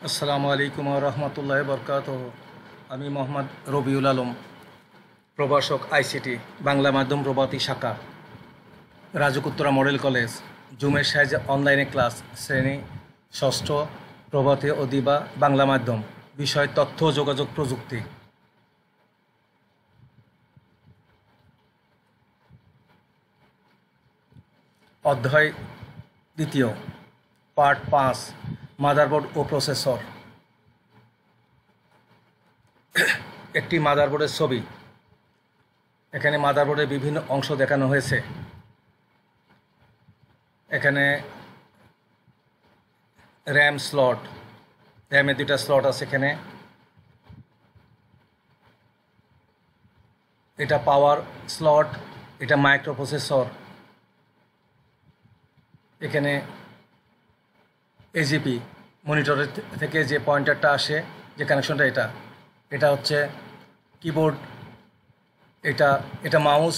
আসসালামু আলাইকুম রহমতুল্লাহ বরকাত। আমি মোহাম্মদ রবিউল আলম, প্রভাষক আইসিটি বাংলা মাধ্যম প্রভাতী শাখা, রাজুক উত্তরা মডেল কলেজ, জুমের সাহায্যে অনলাইনে ক্লাস, শ্রেণী ষষ্ঠ, প্রভাতী অদিবা বাংলা মাধ্যম, বিষয় তথ্য ও যোগাযোগ প্রযুক্তি। অধ্যায় দ্বিতীয়, পার্ট 5, মাদারবোর্ড ও প্রসেসর। একটি মাদারবোর্ডের ছবি। এখানে মাদারবোর্ডের বিভিন্ন অংশ দেখানো হয়েছে। এখানে র্যাম স্লট, র্যামের 2টা স্লট আছে এখানে। এটা পাওয়ার স্লট, এটা মাইক্রো প্রসেসর। এখানে এজিপি মনিটরের থেকে যে পয়েন্টারটা আসে, যে কানেকশনটা, এটা হচ্ছে কিবোর্ড, এটা মাউস,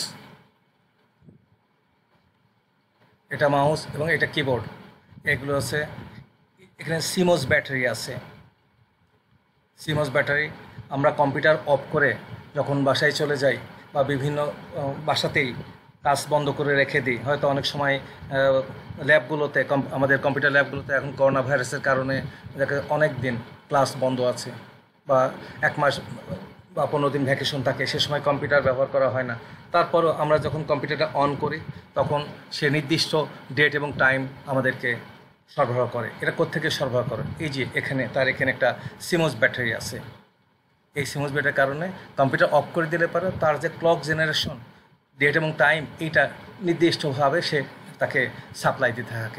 এবং এটা কিবোর্ড। এগুলো আছে। এখানে সিমোস ব্যাটারি আছে। সিমোস ব্যাটারি আমরা কম্পিউটার অফ করে যখন বাসায় চলে যাই বা বিভিন্ন বাসাতেই কাজ বন্ধ করে রেখে দিই, হয়তো অনেক সময় ল্যাবগুলোতে, আমাদের কম্পিউটার ল্যাবগুলোতে এখন করোনা ভাইরাসের কারণে অনেক দিন ক্লাস বন্ধ আছে, বা 1 মাস বা 15 দিন ভ্যাকেশন থাকে, সে সময় কম্পিউটার ব্যবহার করা হয় না। তারপরও আমরা যখন কম্পিউটারটা অন করি তখন সে নির্দিষ্ট ডেট এবং টাইম আমাদেরকে সরবরাহ করে। এটা কোত্থেকে সরবরাহ করে? এই যে এখানে একটা সিমোস ব্যাটারি আছে। এই সিমোস ব্যাটারির কারণে কম্পিউটার অফ করে দিলে পরে তার যে ক্লক জেনারেশন, ডেট এবং টাইম, এইটা নির্দিষ্টভাবে সে তাকে সাপ্লাই দিতে থাকে।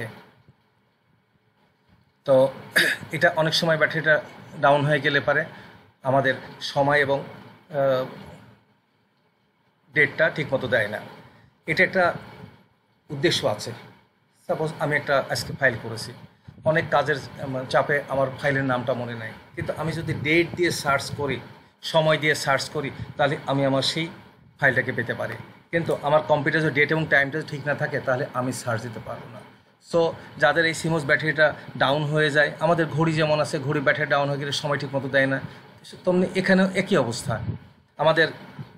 তো এটা অনেক সময় ব্যাটারিটা ডাউন হয়ে গেলে পারে আমাদের সময় এবং ডেটটা ঠিকমতো দেয় না। এটা একটা উদ্দেশ্য আছে। সাপোজ আমি একটা আজকে ফাইল করেছি, অনেক কাজের চাপে আমার ফাইলের নামটা মনে নাই, কিন্তু আমি যদি ডেট দিয়ে সার্চ করি, সময় দিয়ে সার্চ করি, তাহলে আমি আমার সেই ফাইলটাকে পেতে পারি। কিন্তু আমার কম্পিউটার যদি ডেট এবং টাইমটা ঠিক না থাকে, তাহলে আমি সার্চ দিতে পারবো না। সো যাদের এই সিমোস ব্যাটারিটা ডাউন হয়ে যায়, আমাদের ঘড়ি যেমন আছে, ঘড়ি ব্যাটারি ডাউন হয়ে গেলে সময় ঠিক মতো দেয় না, তেমনি এখানেও একই অবস্থা। আমাদের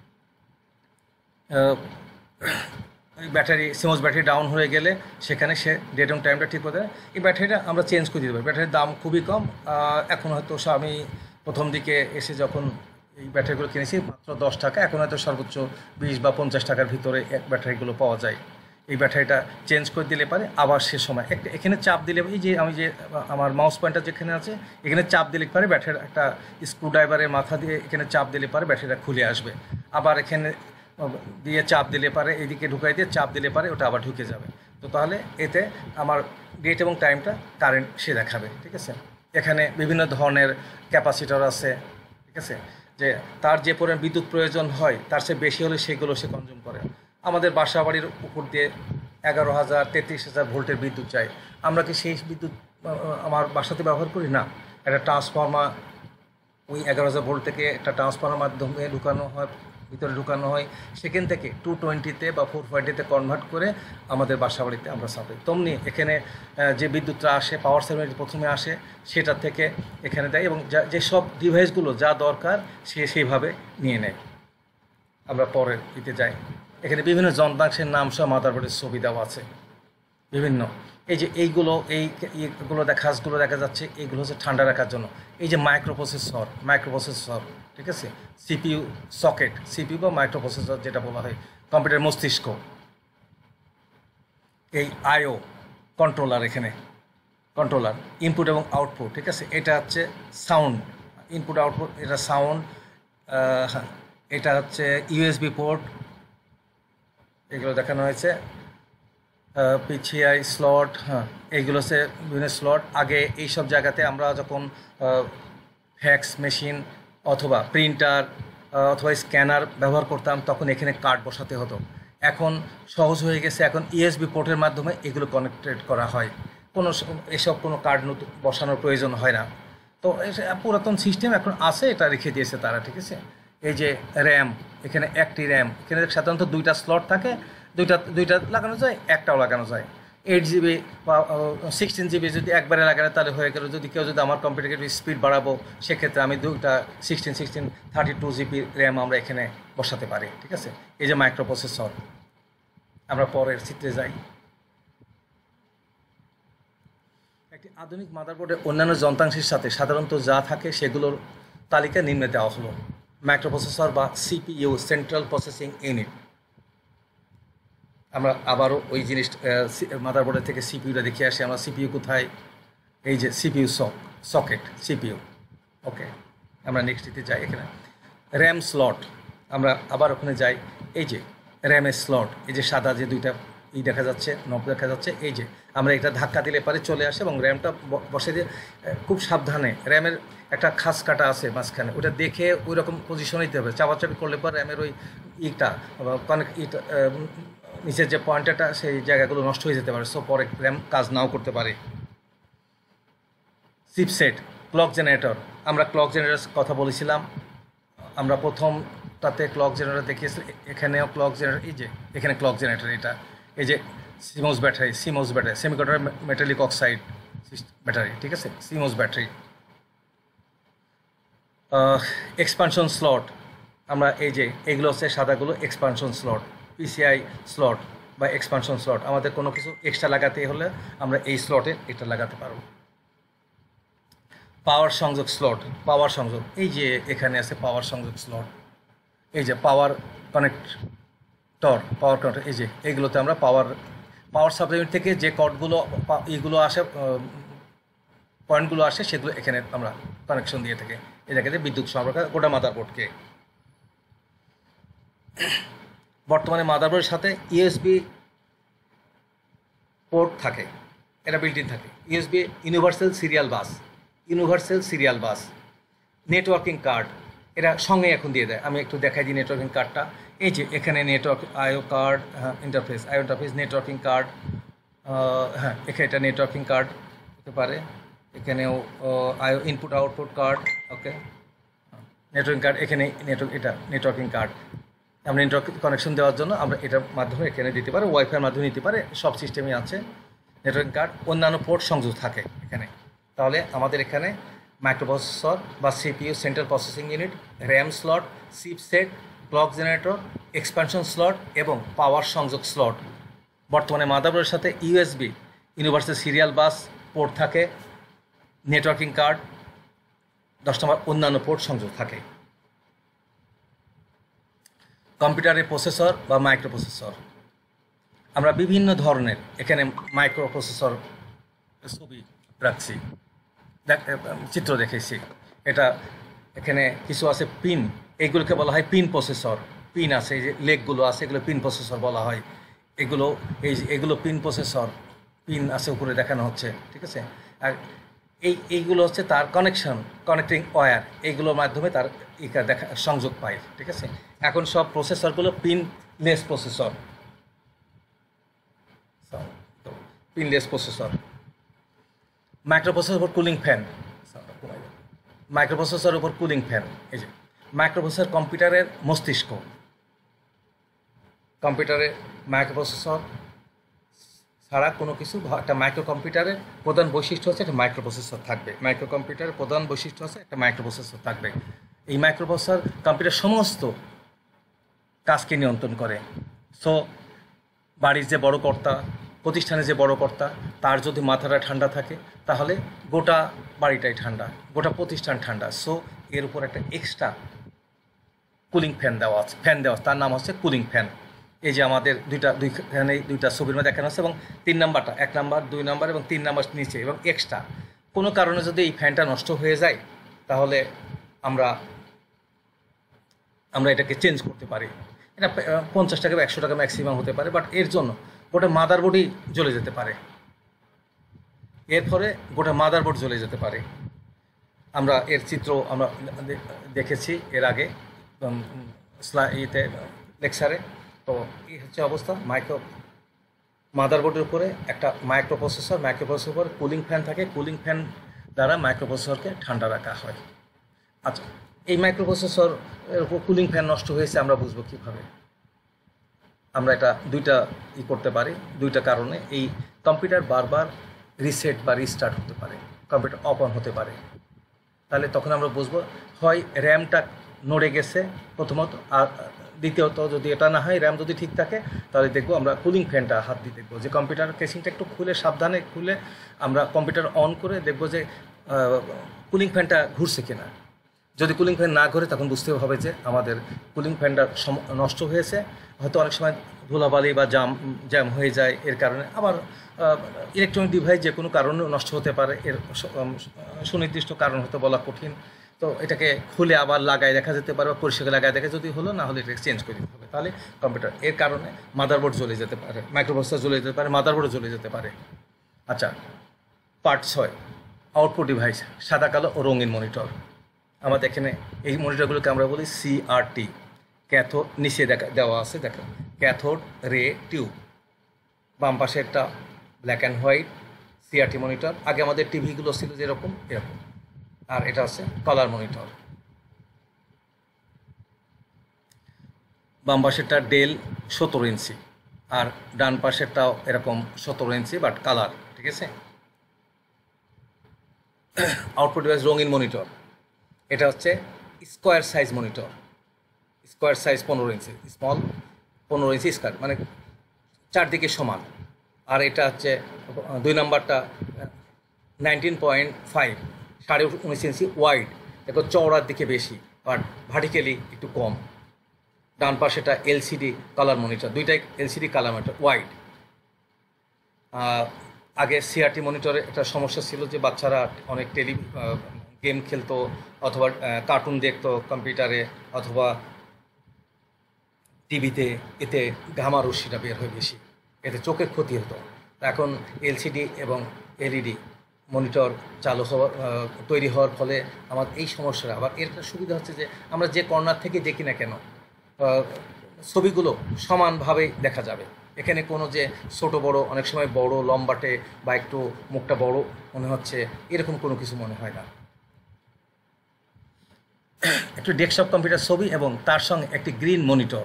ব্যাটারি, সিমোস ব্যাটারি ডাউন হয়ে গেলে সেখানে সে ডেট এবং টাইমটা ঠিক করে দেয়। এই ব্যাটারিটা আমরা চেঞ্জ করে দিতে পারি। ব্যাটারির দাম খুবই কম। এখন হয়তো আমি প্রথম দিকে এসে যখন এই ব্যাটারিগুলো কিনেছি মাত্র 10 টাকা, এখন হয়তো সর্বোচ্চ 20 বা 50 টাকার ভিতরে এক ব্যাটারিগুলো পাওয়া যায়। এই ব্যাটারিটা চেঞ্জ করে দিলে পারে আবার সে সময় এখানে চাপ দিলে, এই যে আমি যে আমার মাউস পয়েন্টার যেখানে আছে, এখানে চাপ দিলে পারে ব্যাটারির একটা স্ক্রুড্রাইভারের মাথা দিয়ে এখানে চাপ দিলে পারে ব্যাটারিটা খুলে আসবে। আবার এখানে দিয়ে চাপ দিলে পারে, এইদিকে ঢুকাই দিয়ে চাপ দিলে পারে ওটা আবার ঢুকে যাবে। তো তাহলে এতে আমার ডেট এবং টাইমটা কারেন্ট সে দেখাবে। ঠিক আছে। এখানে বিভিন্ন ধরনের ক্যাপাসিটর আছে। ঠিক আছে। যে তার যে পরিমাণ বিদ্যুৎ প্রয়োজন হয় তার চেয়ে বেশি হলে সেগুলো সে কনজিউম করে। আমাদের বাসা বাড়ির উপর দিয়ে 11,000 33,000 ভোল্টের বিদ্যুৎ চাই। আমরা কি সেই বিদ্যুৎ আমার বাসাতে ব্যবহার করি না? একটা ট্রান্সফর্মার ওই 11,000 ভোল্ট থেকে একটা ট্রান্সফর্মার মাধ্যমে ভিতরে ঢুকানো হয়, সেখান থেকে 220-তে বা 440-তে কনভার্ট করে আমাদের বাসা বাড়িতে আমরা সাপ্লাই। তেমনি এখানে যে বিদ্যুৎটা আসে, পাওয়ার সাপ্লাই প্রথমে আসে, সেটা থেকে এখানে দেয়, এবং যেসব ডিভাইসগুলো যা দরকার সে সেইভাবে নিয়ে নেয়। আমরা পরের দিতে যাই। এখানে বিভিন্ন যন্ত্রাংশের নাম সহ মাদারবোর্ডের ছবি দেওয়া আছে বিভিন্ন। এই যে এইগুলো দেখা যাচ্ছে, এইগুলো হচ্ছে ঠান্ডা রাখার জন্য। এই যে মাইক্রো প্রসেসর, ঠিক আছে, সিপিইউ সকেট, সিপিইউ বা মাইক্রো প্রসেসর যেটা বলা হয়, কম্পিউটার মস্তিষ্ক। এই আইও কন্ট্রোলার, এখানে কন্ট্রোলার, ইনপুট এবং আউটপুট। ঠিক আছে। এটা হচ্ছে সাউন্ড, ইনপুট আউটপুট, এটা সাউন্ড। এটা হচ্ছে ইউএসবি পোর্ট, এগুলো দেখানো হয়েছে। পিছিআই স্লট, এইগুলো হচ্ছে বিভিন্ন স্লট। আগে এইসব জায়গাতে আমরা যখন ফ্যাক্স মেশিন অথবা প্রিন্টার অথবা স্ক্যানার ব্যবহার করতাম, তখন এখানে কার্ড বসাতে হতো। এখন সহজ হয়ে গেছে, এখন ইউএসবি পোর্টের মাধ্যমে এগুলো কানেক্টেড করা হয়। কোনো কার্ড বসানোর প্রয়োজন হয় না। তো পুরাতন সিস্টেম এখন আছে, এটা রেখে দিয়েছে তারা। ঠিক আছে। এই যে র্যাম, এখানে একটি র্যাম, এখানে সাধারণত 2টা স্লট থাকে, দুইটা লাগানো যায়, একটাও লাগানো যায়। 8 GB বা 16 GB যদি একবারে লাগালে তাহলে হয়ে গেল। যদি কেউ যদি আমার কম্পিউটারকে স্পিড বাড়াবো, সেক্ষেত্রে আমি দুইটা 32 GB র্যাম আমরা এখানে বসাতে পারি, ঠিক আছে। এই যে মাইক্রো প্রসেসর। আমরা পরের চিত্রে যাই। একটি আধুনিক মাদারবোর্ডের অন্যান্য যন্ত্রাংশের সাথে সাধারণত যা থাকে সেগুলোর তালিকা নিম্নে দেওয়া হলো। মাইক্রোপ্রসেসর বা সিপিইউ, সেন্ট্রাল প্রসেসিং ইউনিট। আমরা আবারও ওই জিনিস মাদারবোর্ডের থেকে সিপিইউটা দেখে আসি। আমরা সিপিইউ কোথায়? এই যে সিপিইউ সকেট সিপিইউ। ওকে, আমরা নেক্সটটিতে যাই। এখানে র্যাম স্লট, আমরা আবার ওখানে যাই। এই যে র্যামের স্লট, এই যে সাদা যে দুইটা দেখা যাচ্ছে, নব দেখা যাচ্ছে, এই যে আমরা এটা ধাক্কা দিলে পারে চলে আসে এবং র্যামটা বসে দিয়ে খুব সাবধানে, র্যামের একটা খাস কাটা আছে মাঝখানে, ওটা দেখে ওই রকম পজিশনে দিতে হবে। চাপাচাপি করলে পর র্যামের ওই নিচের যে পয়েন্টারটা সেই জায়গাগুলো নষ্ট হয়ে যেতে পারে, সো পরে র্যাম কাজ নাও করতে পারে। চিপসেট, ক্লক জেনারেটর, আমরা ক্লক জেনারেটর কথা বলেছিলাম। আমরা প্রথমটাতে ক্লক জেনারেটর দেখিয়েছি, এখানেও ক্লক জেনারেটর। এই যে এখানে ক্লক জেনারেটর, এটা এই যে CMOS battery, semiconductor metallic oxide battery, ঠিক আছে, সিমোস ব্যাটারি। এক্সপানশন স্লট, আমরা এই যে এগুলো হচ্ছে সাদাগুলো এক্সপানশন স্লট, পিসিআই স্লট বা এক্সপানশন স্লট। আমাদের কোনো কিছু এক্সট্রা লাগাতে হলে আমরা এই স্লটে এটা লাগাতে পারবো। পাওয়ার সংযোগ স্লট, পাওয়ার সংযোগ, এই যে এখানে আছে পাওয়ার সংযোগ স্লট। এই যে পাওয়ার কানেক্টর, এই যে এইগুলোতে আমরা পাওয়ার সাপ্লাই থেকে যে কর্ডগুলো এইগুলো আসে, পয়েন্টগুলো আসে, সেগুলো এখানে আমরা কানেকশন দিয়ে থাকি। এই জায়গাতে বিদ্যুৎ সরবরাহ গোটা মাদারবোর্ডকে। বর্তমানে মাদারবোর্ডের সাথে ইউএসবি পোর্ট থাকে, এটা বিল্ট ইন থাকে। USB universal serial bus, networking card, এটা সঙ্গে এখন দিয়ে দেয়। আমি একটু দেখাই দিই নেটওয়ার্কিং কার্ডটা। এই যে এখানে network IO card, interface networking card, হ্যাঁ এখানে এটা নেটওয়ার্কিং কার্ড হতে পারে। এখানেও IO input output card, okay, networking card, এখানে এটা নেটওয়ার্কিং কার্ড। আমরা নেটওয়ার্ক কানেকশন দেওয়ার জন্য আমরা এটার মাধ্যমে এখানে দিতে পারি, ওয়াইফাইয়ের মাধ্যমে নিতে পারে, সব সিস্টেমই আছে নেটওয়ার্কিং কার্ড। অন্যান্য পোর্ট সংযোগ থাকে এখানে। তাহলে আমাদের এখানে মাইক্রোপ্রসেসর বা CPU, central processing unit, RAM slot, chipset, clock generator, expansion slot এবং পাওয়ার সংযোগ স্লট। বর্তমানে মাদারবোর্ডের সাথে USB, universal serial bus port থাকে, নেটওয়ার্কিং কার্ড, 10 নম্বর অন্যান্য পোর্ট সংযোগ থাকে। কম্পিউটারের প্রসেসর বা মাইক্রোপ্রসেসর, আমরা বিভিন্ন ধরনের এখানে মাইক্রোপ্রসেসর ছবি রাখছি, চিত্র দেখেছি। এটা এখানে কিছু আছে পিন, এইগুলোকে বলা হয় পিন প্রসেসর। পিন আছে, এই যে লেগগুলো আছে, এগুলো পিন প্রসেসর বলা হয়। এগুলো পিন প্রসেসর, পিন আছে উপরে দেখানো হচ্ছে, ঠিক আছে। আর এইগুলো হচ্ছে তার কানেক্টিং ওয়্যার, এইগুলোর মাধ্যমে তার সংযোগ পায়, ঠিক আছে। এখন সব প্রসেসরগুলো পিনলেস প্রসেসর, মাইক্রোপ্রসেসর উপর কুলিং ফ্যান, মাইক্রোপ্রসেসর উপর কুলিং ফ্যান। এই যে মাইক্রোপ্রসেসর কম্পিউটারের মস্তিষ্ক। কম্পিউটারের মাইক্রোপ্রসেসর ছাড়া কোনো কিছু, একটা মাইক্রো কম্পিউটারের প্রধান বৈশিষ্ট্য হচ্ছে একটা মাইক্রোপ্রসেসর থাকবে। মাইক্রো কম্পিউটারের প্রধান বৈশিষ্ট্য হচ্ছে একটা মাইক্রোপ্রসেসর থাকবে। এই মাইক্রোপ্রসেসর কম্পিউটার সমস্ত কাজকে নিয়ন্ত্রণ করে। সো বাড়ির যে বড় কর্তা, প্রতিষ্ঠানে যে বড় কর্তা, তার যদি মাথাটা ঠান্ডা থাকে তাহলে গোটা বাড়িটাই ঠান্ডা, গোটা প্রতিষ্ঠান ঠান্ডা। সো এর উপর একটা এক্সট্রা কুলিং ফ্যান দেওয়া আছে, তার নাম হচ্ছে কুলিং ফ্যান। এই যে আমাদের দুইটা ছবির মধ্যে দেখানো আছে এবং 3 নাম্বারটা, 1 নাম্বার, 2 নাম্বার এবং 3 নাম্বার নিচে এবং এক্সট্রা। কোনো কারণে যদি এই ফ্যানটা নষ্ট হয়ে যায় তাহলে আমরা এটাকে চেঞ্জ করতে পারি। এটা 50 টাকা বা 100 টাকা ম্যাক্সিমাম হতে পারে, বাট এর জন্য গোটা মাদারবোর্ডই জ্বলে যেতে পারে। এর ফলে গোটা মাদারবোর্ড জ্বলে যেতে পারে। আমরা এর চিত্র আমরা দেখেছি এর আগে লেকচারে। তো এই হচ্ছে অবস্থা। মাদারবোর্ডের উপরে একটা মাইক্রোপ্রসেসর উপর কুলিং ফ্যান থাকে। কুলিং ফ্যান দ্বারা মাইক্রোপ্রসেসরকে ঠান্ডা রাখা হয়। আচ্ছা, এই মাইক্রোপ্রসেসর এর উপর কুলিং ফ্যান নষ্ট হয়েছে আমরা বুঝবো কীভাবে? আমরা এটা দুইটা করতে পারি, দুইটা কারণে। এই কম্পিউটার বারবার রিসেট বা রিস্টার্ট হতে পারে, কম্পিউটার অফ অন হতে পারে। তাহলে তখন আমরা বুঝবো হয় র্যামটা নড়ে গেছে প্রথমত, আর দ্বিতীয়ত যদি এটা না হয়, র্যাম যদি ঠিক থাকে, তাহলে দেখবো আমরা কুলিং ফ্যানটা হাত দিয়ে দেখবো যে কম্পিউটার কেসিংটা একটু খুলে, সাবধানে খুলে আমরা কম্পিউটার অন করে দেখবো যে কুলিং ফ্যানটা ঘুরছে কিনা। যদি কুলিং ফ্যান না ঘুরে তখন বুঝতে হবে যে আমাদের কুলিং ফ্যানটা নষ্ট হয়েছে। হয়তো অনেক সময় ধুলাবালি বা জ্যাম হয়ে যায় এর কারণে। আবার ইলেকট্রনিক ডিভাইস যে কোনো কারণেও নষ্ট হতে পারে, এর সুনির্দিষ্ট কারণ হয়তো বলা কঠিন। তো এটাকে খুলে আবার লাগায় দেখা যেতে পারে, বা পরিষ্কার লাগায় দেখা যদি হলো না হলে এটাকে চেঞ্জ করে দিতে হবে। তাহলে কম্পিউটার এর কারণে মাদারবোর্ড জ্বলে যেতে পারে, মাইক্রোপ্রসেসর জ্বলে যেতে পারে, মাদারবোর্ডও জ্বলে যেতে পারে। আচ্ছা, পার্ট 6, আউটপুট ডিভাইস, সাদা কালো ও রঙিন মনিটর। আমাদের এখানে এই মনিটরগুলোকে আমরা বলি সিআরটি, ক্যাথোড, নিচে দেওয়া আছে দেখো, ক্যাথোড রে টিউব। বাম পাশে একটা black and white CRT monitor. আগে আমাদের টিভিগুলো ছিল যেরকম এরকম, আর এটা হচ্ছে কালার মনিটর। বাম পাশেরটা ডেল 17 ইঞ্চি, আর ডান পাশেরটাও এরকম 17 ইঞ্চি বাট কালার, ঠিক আছে। আউটপুট ডিভাইস রঙিন মনিটর, এটা হচ্ছে square size monitor, square size 15 inch, small 15 inch square, মানে চারদিকে সমান। আর এটা হচ্ছে 2 নাম্বারটা 19.5, 19.5 ইঞ্চি ওয়াইড, দেখো চওড়ার দিকে বেশি বাট ভার্টিক্যালি একটু কম। ডান পাশেটা এলসিডি কালার মনিটর, দুইটাই এলসিডি কালার মনিটর ওয়াইড। আগে সিআরটি মনিটরে একটা সমস্যা ছিল যে বাচ্চারা অনেক গেম খেলতো অথবা কার্টুন দেখতো কম্পিউটারে অথবা টিভিতে, এতে গামা রশ্মিটা বের হয় বেশি, এতে চোখের ক্ষতি হতো। এখন এলসিডি এবং এলইডি মনিটর তৈরি হওয়ার ফলে আমার এই সমস্যাটা, আবার এর একটা সুবিধা হচ্ছে যে আমরা যে কর্নার থেকে দেখি না কেন ছবিগুলো সমানভাবে দেখা যাবে। এখানে কোনো যে ছোট বড়, অনেক সময় বড় লম্বাটে বা একটু মুখটা বড় মনে হচ্ছে, এরকম কোনো কিছু মনে হয় না। একটু ডেস্কটপ কম্পিউটার ছবি এবং তার সঙ্গে একটি গ্রিন মনিটর।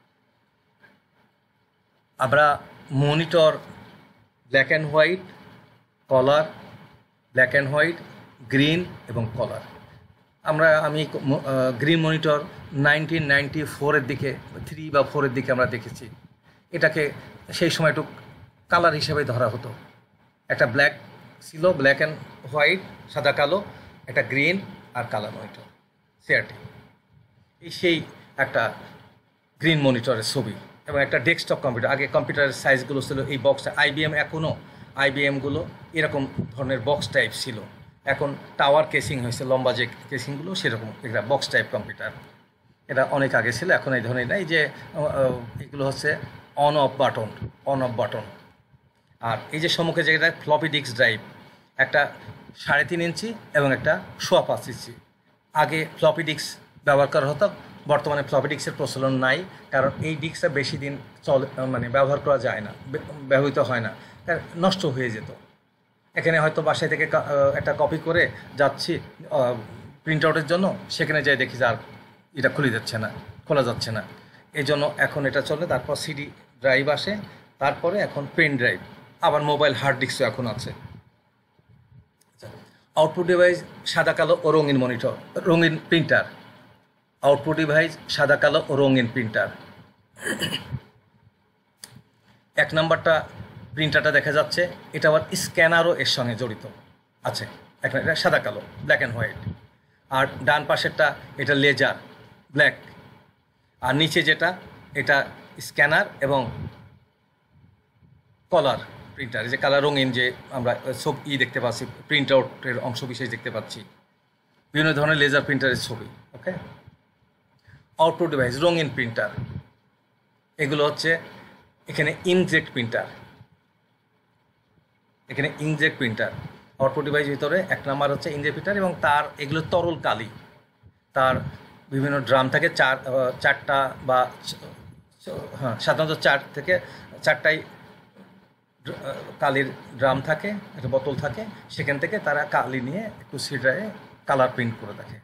আমরা monitor black and white, colour, black and white, green এবং কলার। আমি গ্রিন মনিটর 1994-এর দিকে, 3 বা 4-এর দিকে আমরা দেখেছি। এটাকে সেই সময় একটু কালার হিসেবে ধরা হতো। একটা ব্ল্যাক ছিল, ব্ল্যাক অ্যান্ড হোয়াইট, সাদা কালো, একটা গ্রিন আর কালার মনিটর সিআরটি। সেই একটা গ্রিন মনিটরের ছবি এবং একটা ডেস্কটপ কম্পিউটার। আগে কম্পিউটারের সাইজগুলো ছিল এই বক্সটা, আইবিএম, এখনও আইবিএমগুলো এরকম ধরনের বক্স টাইপ ছিল। এখন টাওয়ার কেসিং হয়েছে, লম্বা যে কেসিংগুলো সেরকম একটা বক্স টাইপ কম্পিউটার। এটা অনেক আগে ছিল, এখন এই ধরনের নাই। যে এগুলো হচ্ছে অন অফ বাটন। আর এই যে সম্মুখে যেটা ফ্লপি ডিস্ক ড্রাইভ, একটা 3.5 ইঞ্চি এবং একটা 5.25 ইঞ্চি। আগে ফ্লপি ডিস্ক ব্যবহার করা হতো, বর্তমানে ফ্লপি ডিস্কের প্রচলন নাই, কারণ এই ডিস্কটা বেশি দিন ব্যবহার করা যায় না, ব্যবহৃত হয় না, নষ্ট হয়ে যেত। এখানে হয়তো বাসায় থেকে একটা কপি করে যাচ্ছি প্রিন্ট আউটের জন্য, সেখানে যাই দেখি যে আর এটা খোলা যাচ্ছে না। এই জন্য এখন এটা চলে। তারপর সিডি ড্রাইভ আসে, তারপরে এখন পেন ড্রাইভ, আবার মোবাইল হার্ড ডিস্কও এখন আছে। আউটপুট ডিভাইস সাদা কালো ও রঙিন প্রিন্টার। আউটপুট ডিভাইস সাদা কালো ও রঙিন প্রিন্টার। 1 নাম্বারটা প্রিন্টারটা দেখা যাচ্ছে, এটা আবার স্ক্যানারও এর সঙ্গে জড়িত আছে। এখন এটা সাদা কালো, ব্ল্যাক অ্যান্ড হোয়াইট। আর ডান পাশেরটা এটা লেজার, ব্ল্যাক। আর নিচে যেটা, এটা স্ক্যানার এবং কলার প্রিন্টার। যে কালার রঙিন, যে আমরা সব দেখতে পাচ্ছি, প্রিন্ট আউটের অংশ বিশেষ দেখতে পাচ্ছি, বিভিন্ন ধরনের লেজার প্রিন্টারের ছবি। ওকে, আউটপুট ডিভাইস রঙিন প্রিন্টার। এগুলো হচ্ছে এখানে ইনজেক্ট প্রিন্টার। আউটপুট ডিভাইস ভিতরে 1 নাম্বার হচ্ছে ইনজেক্ট প্রিন্টার, এবং তার এগুলো তরল কালি। তার বিভিন্ন ড্রাম থাকে, 4টা বা সাধারণত 4 থেকে 4টাই কালির ড্রাম থাকে, একটা বোতল থাকে, সেখান থেকে তারা কালি নিয়ে একটু সিডায়ে কালার প্রিন্ট করে দেখে।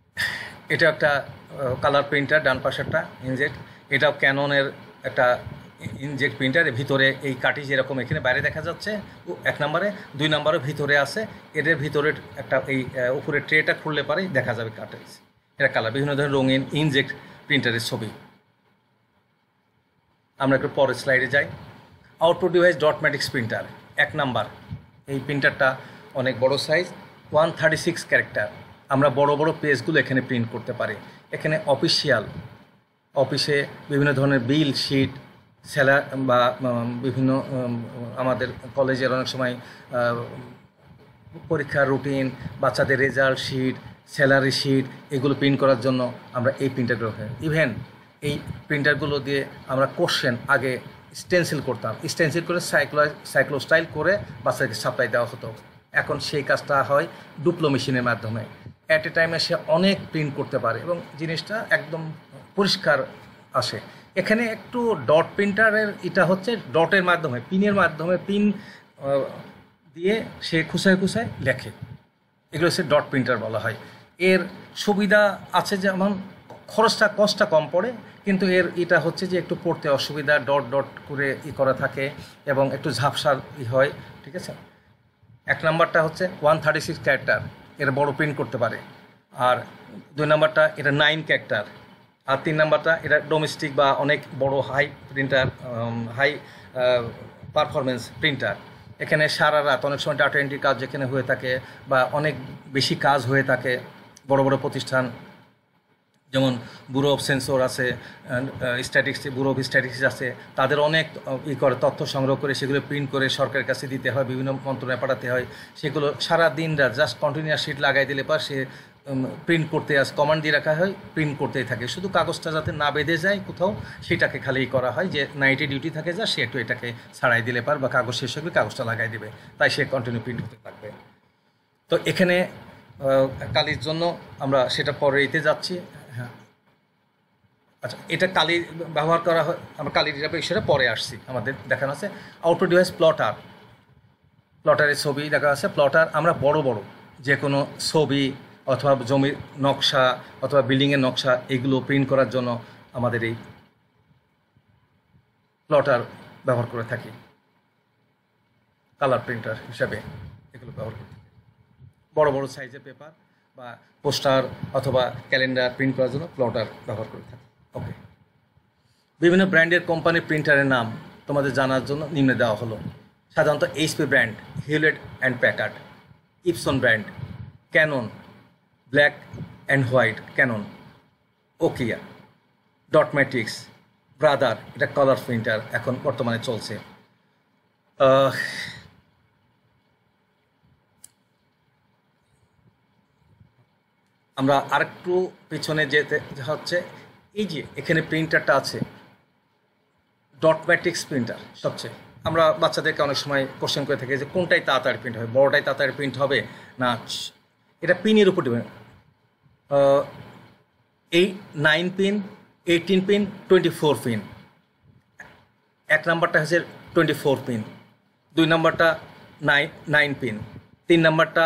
এটা একটা কালার প্রিন্টার, ডান পাশেরটা ইনজেক্ট। এটাও ক্যাননের একটা ইনজেক্ট প্রিন্টারের ভিতরে এই কাঠি যেরকম এখানে বাইরে দেখা যাচ্ছে 1 নম্বরে, 2 নম্বরের ভিতরে আছে, এদের ভিতরের একটা এই উপরে ট্রেটা খুললে পারে দেখা যাবে কার্ট্রিজ, এটা কালার, বিভিন্ন ধরনের রঙিন ইনজেক্ট প্রিন্টারের ছবি। আমরা একটু পরের স্লাইডে যাই। Output device dot matrix printer 1 number. এই প্রিন্টারটা অনেক বড় সাইজ, 136 ক্যারেক্টার। আমরা বড় বড় পেজগুলো এখানে প্রিন্ট করতে পারি। এখানে অফিসে বিভিন্ন ধরনের বিল শিট, স্যালার বা বিভিন্ন আমাদের কলেজের অনেক সময় পরীক্ষার রুটিন, বাচ্চাদের রেজাল্ট শিট, স্যালারি শিট, এগুলো প্রিন্ট করার জন্য আমরা এই প্রিন্টারগুলো ইভেন এই প্রিন্টারগুলো দিয়ে আমরা কোশ্চেন আগে স্টেন্সিল করতাম, স্টেন্সিল করে সাইক্লোস্টাইল করে বাচ্চাদেরকে সাপ্লাই দেওয়া হতো। এখন সেই কাজটা হয় ডুপ্লো মেশিনের মাধ্যমে। অ্যাট এ টাইমে সে অনেক প্রিন্ট করতে পারে এবং জিনিসটা একদম পরিষ্কার আসে। এখানে একটু ডট প্রিন্টারের এটা হচ্ছে ডটের মাধ্যমে, পিনের মাধ্যমে পিন দিয়ে সে খুসায় লেখে, এগুলো হচ্ছে ডট প্রিন্টার বলা হয়। এর সুবিধা আছে যেমন কষ্টটা কম পড়ে, কিন্তু এটা হচ্ছে যে একটু পড়তে অসুবিধা, ডট ডট করে করা থাকে এবং একটু ঝাপসার হয়, ঠিক আছে। 1 নাম্বারটা হচ্ছে 136 ক্যারেক্টার, এর বড় প্রিন্ট করতে পারে। আর 2 নাম্বারটা এটা 9 ক্যারেক্টার। আর 3 নাম্বারটা এটা ডোমেস্টিক বা অনেক বড় high printer, high performance printer. এখানে সারা রাত অনেক সময় ডাটা এন্ট্রি কাজ যেখানে হয়ে থাকে বা অনেক বেশি কাজ হয়ে থাকে, বড় বড় প্রতিষ্ঠান যেমন ব্যুরো অফ সেন্সর আছে, ব্যুরো অফ স্ট্যাটিস্টিক্স আছে, তাদের অনেক করে তথ্য সংগ্রহ করে সেগুলো প্রিন্ট করে সরকারের কাছে দিতে হয়, বিভিন্ন মন্ত্রণালয়ে পাঠাতে হয়। সেগুলো সারা দিন রাত জাস্ট কন্টিনিউয়াস শিট লাগাই দিলে পর সে প্রিন্ট করতে কমান্ড দিয়ে রাখা হয়, প্রিন্ট করতেই থাকে। শুধু কাগজটা যাতে না বেঁধে যায় কোথাও, সেটাকে খালি করা হয় যে নাইটে ডিউটি থাকে যা সে একটু এটাকে ছাড়াই দিলে পার বা কাগজ শেষ হবে কাগজটা লাগাই দেবে, তাই সে কন্টিনিউ প্রিন্ট করতে থাকবে। তো এখানে কালির জন্য আমরা সেটা পরে যাচ্ছি। হ্যাঁ, আচ্ছা, এটা কালি ব্যবহার করা হয়, আমরা কালির বিষয়টা পরে আসছি। আমাদের দেখানো আছে আউটপুট ডিভাইস প্লটারের ছবি দেখা আছে। প্লটার আমরা বড় যে কোনো ছবি অথবা জমির নকশা অথবা বিল্ডিংয়ের নকশা এগুলো প্রিন্ট করার জন্য আমাদের এই প্লটার ব্যবহার করে থাকি। কালার প্রিন্টার হিসাবে এগুলো ব্যবহার করে থাকি। বড় সাইজের পেপার বা পোস্টার অথবা ক্যালেন্ডার প্রিন্ট করার জন্য প্লটার ব্যবহার করে থাকি। ওকে, বিভিন্ন ব্র্যান্ডের কোম্পানির প্রিন্টারের নাম তোমাদের জানার জন্য নিম্নে দেওয়া হলো। সাধারণত HP brand, Hewlett and Packard, Epson brand, Canon, black and white Canon, ওকিয়া, ডটমেটিক্স, ব্রাদার, এটা কালার প্রিন্টার এখন বর্তমানে চলছে। আমরা আরেকটু পিছনে যেতে হচ্ছে, এই যে এখানে প্রিন্টারটা আছে ডটমেটিক্স প্রিন্টার সবচেয়ে। আমরা বাচ্চাদেরকে অনেক সময় কোশ্চেন করে থাকি যে কোনটাই তাড়াতাড়ি প্রিন্ট হবে, বড়টাই তাড়াতাড়ি প্রিন্ট হবে না, এটা পিনের উপর ডিপেন্ড। এই 9 পিন, 18 পিন, 24 পিন। 1 নাম্বারটা হচ্ছে 24 পিন, 2 নাম্বারটা 9 পিন, 3 নাম্বারটা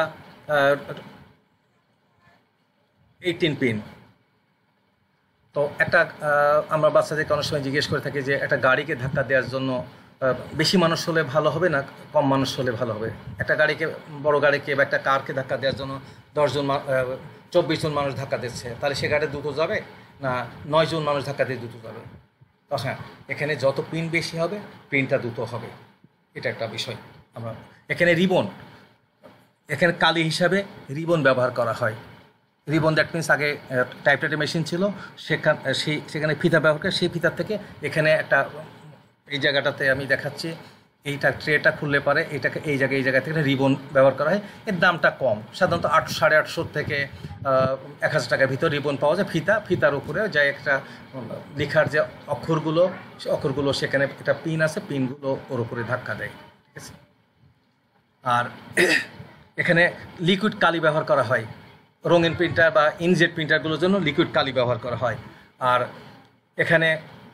18 পিন। তো একটা আমরা বাচ্চাদেরকে অনেক সময় জিজ্ঞেস করে থাকি যে একটা গাড়িকে ধাক্কা দেওয়ার জন্য বেশি মানুষ হলে ভালো হবে না কম মানুষ হলে ভালো হবে? একটা গাড়িকে, বড় গাড়িকে বা একটা কারকে ধাক্কা দেওয়ার জন্য 24 জন মানুষ ধাক্কা দিচ্ছে, তাহলে সে গাড়ি দ্রুত যাবে না 9 জন মানুষ ধাক্কা দিয়ে দ্রুত যাবে? তো হ্যাঁ, এখানে যত পিন বেশি হবে প্রিন্টটা দ্রুত হবে, এটা একটা বিষয়। আমরা এখানে এখানে কালি হিসাবে রিবন ব্যবহার করা হয়। রিবন দ্যাট মিনস আগে টাইপরাইটার মেশিন ছিল, সেখানে ফিতা ব্যবহার করে, সেই ফিতার থেকে এখানে একটা, এই জায়গাটাতে আমি দেখাচ্ছি, এইটা ট্রেটা খুললে পারে এটাকে এই জায়গা থেকে রিবন ব্যবহার করা হয়। এর দামটা কম, সাধারণত 850 থেকে 1000 টাকার ভিতর রিবন পাওয়া যায়। ফিতার উপরে যায় একটা লেখার যে অক্ষরগুলো সেখানে একটা পিন আছে, পিনগুলো ওর উপরে ধাক্কা দেয়, ঠিক আছে। আর এখানে লিকুইড কালি ব্যবহার করা হয়, রঙিন প্রিন্টার বা ইনজেট প্রিন্টারগুলোর জন্য লিকুইড কালি ব্যবহার করা হয়। আর এখানে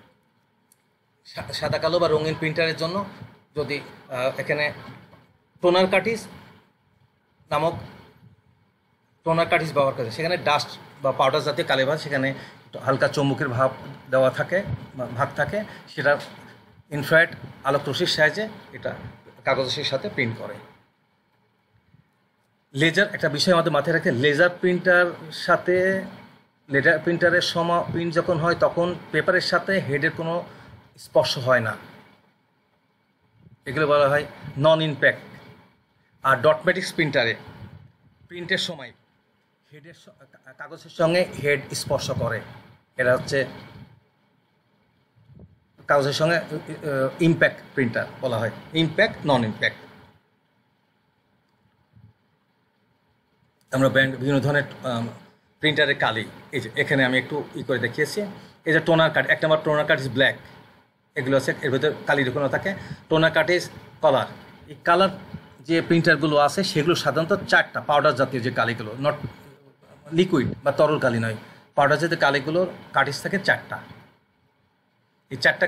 সাদা কালো বা রঙিন প্রিন্টারের জন্য যদি এখানে টোনার কার্টিজ নামক টোনার কার্টিজ ব্যবহার করে, সেখানে ডাস্ট বা পাউডার জাতীয় কালি ভাব, সেখানে হালকা চুম্বকের ভাব দেওয়া থাকে, ভাগ থাকে, সেটা ইনফ্রারেড আলোক রশ্মির সাহায্যে এটা কাগজের সাথে প্রিন্ট করে। লেজার, একটা বিষয় আমাদের মাথায় রাখতে, লেজার প্রিন্টারের প্রিন্ট যখন হয় তখন পেপারের সাথে হেডের কোনো স্পর্শ হয় না, এগুলো বলা হয় নন ইম্প্যাক্ট। আর ডটমেটিক্স প্রিন্টারে প্রিন্টের সময় কাগজের সঙ্গে হেড স্পর্শ করে, এটা হচ্ছে কাগজের সঙ্গে ইম্প্যাক্ট প্রিন্টার বলা হয়, ইম্প্যাক্ট নন ইম্প্যাক্ট। আমরা বিভিন্ন ধরনের প্রিন্টারের কালি, এই যে এখানে আমি একটু করে দেখিয়েছি। এই যে টোনার কাট, এক নম্বর টোনার কাট ইজ ব্ল্যাক, এগুলো আছে, এর ভিতরে কালি ঢুকানো থাকে। Toner cart is colour. এই কালার যে প্রিন্টারগুলো আছে সেগুলো সাধারণত 4টা পাউডার জাতীয় যে কালিগুলো, নট লিকুইড বা তরল কালি নয়, পাউডার জাতীয় কালিগুলোর কাটিজ থাকে 4টা। এই 4টা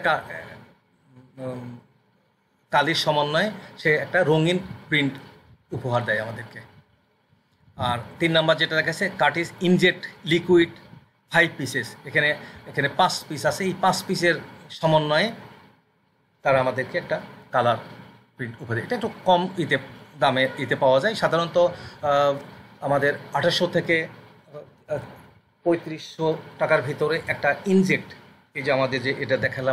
কালির সমন্বয়ে সে একটা রঙিন প্রিন্ট উপহার দেয় আমাদেরকে। আর 3 নম্বর যেটা দেখাচ্ছে কাটিজ ইনজেক্ট লিকুইড 5 পিসেস, এখানে 5 পিস আছে, এই 5 পিসের সমন্বয়ে তারা আমাদেরকে একটা কালার প্রিন্ট উপহার দেয়। এটা একটু কম দামে পাওয়া যায়, সাধারণত আমাদের 2800 থেকে 3500 টাকার ভিতরে একটা ইনজেক্ট, এই যে আমাদের যে এটা দেখালাম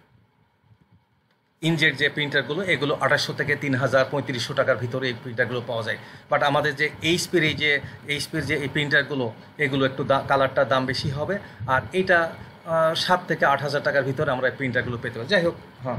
ইনজেক্ট যে প্রিন্টারগুলো, এগুলো 2800 থেকে 3000-3500 টাকার ভিতরে এই প্রিন্টারগুলো পাওয়া যায়। বাট আমাদের যে এইচপির এই প্রিন্টারগুলো, এগুলো একটু কালারটার দাম বেশি হবে, আর এইটা 7 থেকে 8,000 টাকার ভিতরে আমরা এই প্রিন্টারগুলো পেতে পারি। যাই হোক, হ্যাঁ,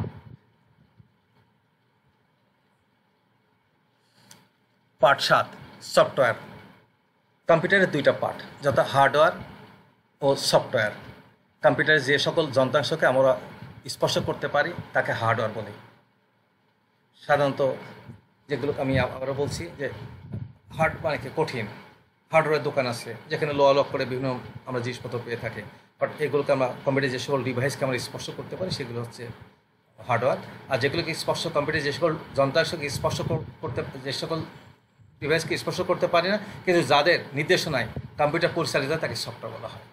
পার্ট 7 সফটওয়্যার। কম্পিউটারের 2টা পার্ট, যথা হার্ডওয়্যার ও সফটওয়্যার। কম্পিউটারের যে সকল যন্ত্রাংশকে আমরা স্পর্শ করতে পারি তাকে হার্ডওয়্যার বলে। সাধারণত যেগুলো আমি আবারও বলছি যে মানে কি কঠিন হার্ডওয়্যারের দোকান আছে যেখানে লক করে বিভিন্ন আমরা জিনিসপত্র পেয়ে থাকি, বাট এগুলোকে আমরা কম্পিউটার যে সকল ডিভাইসকে আমরা স্পর্শ করতে পারি সেগুলো হচ্ছে হার্ডওয়্যার। আর যেগুলোকে কম্পিউটার যে সকল যন্ত্রাংশকে স্পর্শ করতে, যে সকল ডিভাইসকে স্পর্শ করতে পারি না কিন্তু যাদের নির্দেশনায় কম্পিউটার পরিচালিত তাকে সফটওয়্যার বলা হয়।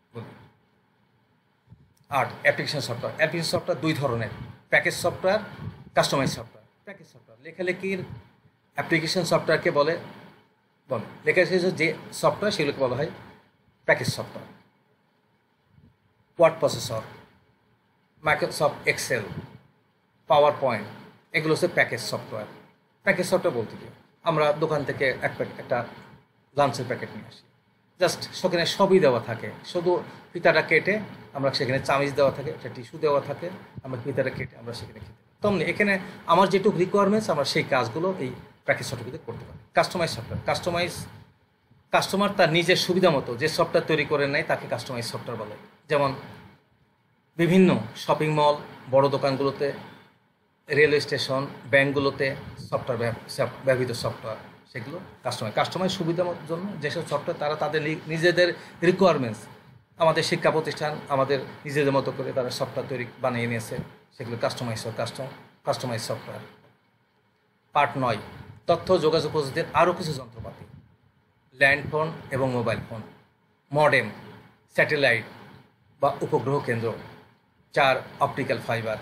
আর অ্যাপ্লিকেশন সফটওয়্যার 2 ধরনের, package software, customise software. Package software লেখালেখির অ্যাপ্লিকেশন সফটওয়্যারকে বলে লেখালেখির যে সফটওয়্যার সেগুলোকে বলা হয় package software. Word processor, Microsoft Excel, PowerPoint, এগুলো হচ্ছে প্যাকেজ সফটওয়্যার। প্যাকেজ সফটওয়্যার বলতে কি, আমরা দোকান থেকে একটা লাঞ্চের প্যাকেট নিয়ে আসি, জাস্ট সেখানে সবই দেওয়া থাকে, শুধু ফিতাটা কেটে আমরা সেখানে চামিচ দেওয়া থাকে, একটা টিস্যু দেওয়া থাকে, আমরা ফিতাটা কেটে আমরা সেখানে খেতে পারি। তেমনি এখানে আমার যেটুকু রিকোয়ারমেন্টস আমরা সেই কাজগুলো এই প্যাকেজ সফটওয়্যারে করতে পারি। কাস্টমাইজ সফটওয়্যার, কাস্টমার তার নিজের সুবিধা মতো যে সফটওয়্যার তৈরি করে নেয় তাকে কাস্টমাইজ সফটওয়্যার বলে। যেমন বিভিন্ন শপিং মল, বড় দোকানগুলোতে, রেলওয়ে স্টেশন, ব্যাঙ্কগুলোতে সফটওয়্যার ব্যবহৃত সফটওয়্যার, সেগুলো কাস্টমাইজ সুবিধার জন্য যেসব সফটওয়্যার তারা তাদের নিজেদের রিকোয়ারমেন্টস, আমাদের শিক্ষা প্রতিষ্ঠান আমাদের নিজেদের মতো করে তারা সফটওয়্যার বানিয়ে নিয়েছে, সেগুলো কাস্টমাইজ সফটওয়্যার। পার্ট 9 তথ্য যোগাযোগ প্রযুক্তির আরও কিছু যন্ত্রপাতি, ল্যান্ডফোন এবং মোবাইল ফোন, মডেম, স্যাটেলাইট বা উপগ্রহ কেন্দ্র, 4 অপটিক্যাল ফাইবার।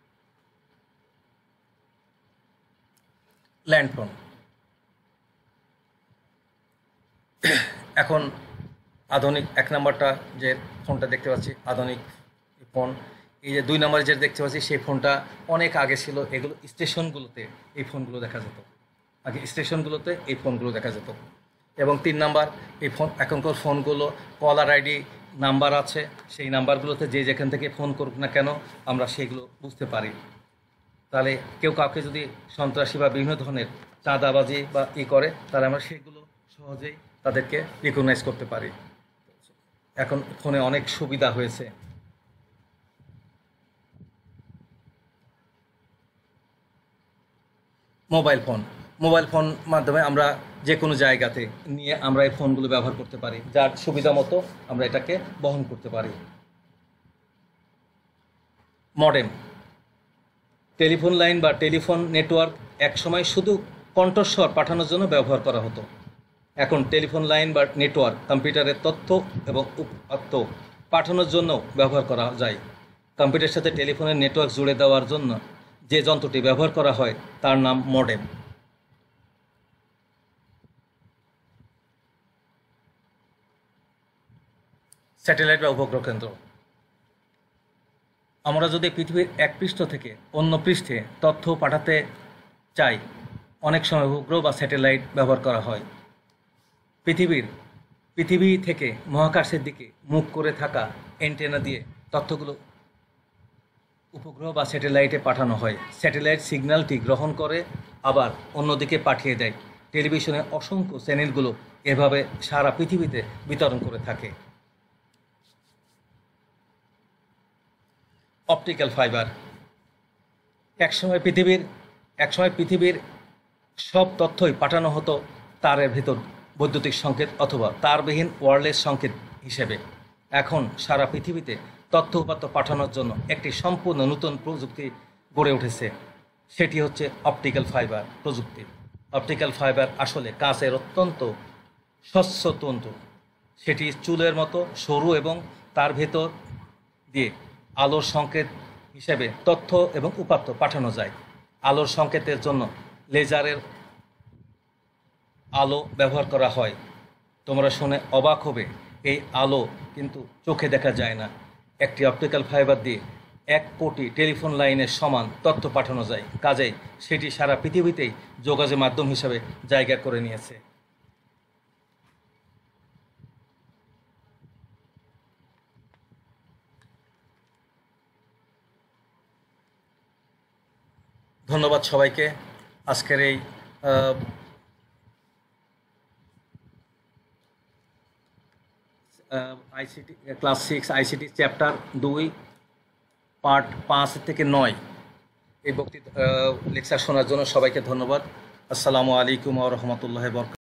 ল্যান্ডফোন এখন আধুনিক, 1 নম্বরটা যে ফোনটা দেখতে পাচ্ছি আধুনিক ফোন, এই যে 2 নম্বরে যেটা দেখতে পাচ্ছি সেই ফোনটা অনেক আগে ছিল। এগুলো স্টেশনগুলোতে এই ফোনগুলো দেখা যেত, আগে স্টেশনগুলোতে এই ফোনগুলো দেখা যেত। এবং 3 নাম্বার, এই এখনকার ফোনগুলো কলার আইডি নাম্বার আছে, সেই নাম্বারগুলোতে যে যেখান থেকে ফোন করুক না কেন আমরা সেগুলো বুঝতে পারি। তাহলে কেউ কাউকে যদি সন্ত্রাসী বা বিভিন্ন ধরনের চাঁদাবাজি বা করে তাহলে আমরা সেগুলো সহজেই তাদেরকে রিকগনাইজ করতে পারি। এখন ফোনে অনেক সুবিধা হয়েছে। মোবাইল ফোন মাধ্যমে আমরা যে কোনো জায়গাতে নিয়ে আমরা এই ফোনগুলো ব্যবহার করতে পারি, যার সুবিধা মতো আমরা এটাকে বহন করতে পারি। মডেম, টেলিফোন লাইন বা টেলিফোন নেটওয়ার্ক একসময় শুধু কণ্ঠস্বর পাঠানোর জন্য ব্যবহার করা হতো। এখন টেলিফোন লাইন বা নেটওয়ার্ক কম্পিউটারের তথ্য এবং উপাত্ত পাঠানোর জন্য ব্যবহার করা যায়। কম্পিউটারের সাথে টেলিফোনের নেটওয়ার্ক জুড়ে দেওয়ার জন্য যে যন্ত্রটি ব্যবহার করা হয় তার নাম মডেম। স্যাটেলাইট বা উপগ্রহ কেন্দ্র। আমরা যদি পৃথিবীর এক পৃষ্ঠ থেকে অন্য পৃষ্ঠে তথ্য পাঠাতে চাই, অনেক সময় উপগ্রহ বা স্যাটেলাইট ব্যবহার করা হয়। পৃথিবী থেকে মহাকাশের দিকে মুখ করে থাকা অ্যান্টেনা দিয়ে তথ্যগুলো উপগ্রহ বা স্যাটেলাইটে পাঠানো হয়। স্যাটেলাইট সিগন্যালটি গ্রহণ করে আবার অন্যদিকে পাঠিয়ে দেয়। টেলিভিশনের অসংখ্য চ্যানেলগুলো এভাবে সারা পৃথিবীতে বিতরণ করে থাকে। Optical fibre. একসময় পৃথিবীর সব তথ্যই পাঠানো হতো তারের ভেতর বৈদ্যুতিক সংকেত অথবা তারবিহীন ওয়্যারলেস সংকেত হিসেবে। এখন সারা পৃথিবীতে তথ্য উপাত্ত পাঠানোর জন্য একটি সম্পূর্ণ নতুন প্রযুক্তি গড়ে উঠেছে, সেটি হচ্ছে অপটিক্যাল ফাইবার প্রযুক্তি। অপটিক্যাল ফাইবার আসলে কাঁচের অত্যন্ত স্বচ্ছ তন্তু। সেটি চুলের মতো সরু এবং তার ভেতর দিয়ে আলোর সংকেত হিসেবে তথ্য এবং উপাত্ত পাঠানো যায়। আলোর সংকেতের জন্য লেজারের আলো ব্যবহার করা হয়। তোমরা শুনে অবাক হবে, এই আলো কিন্তু চোখে দেখা যায় না। একটি অপটিক্যাল ফাইবার দিয়ে 1 কোটি টেলিফোন লাইনের সমান তথ্য পাঠানো যায়। কাজেই সেটি সারা পৃথিবীতেই যোগাযোগের মাধ্যম হিসাবে জায়গা করে নিয়েছে। ধন্যবাদ সবাইকে। আজকের এই ICT class 6 ICT chapter 2 part 5 থেকে 9 এই বক্তৃতা লেকচার শোনার জন্য সবাইকে ধন্যবাদ। আসসালামু আলাইকুম ওয়া রাহমাতুল্লাহি ওয়া বারাকাতুহু।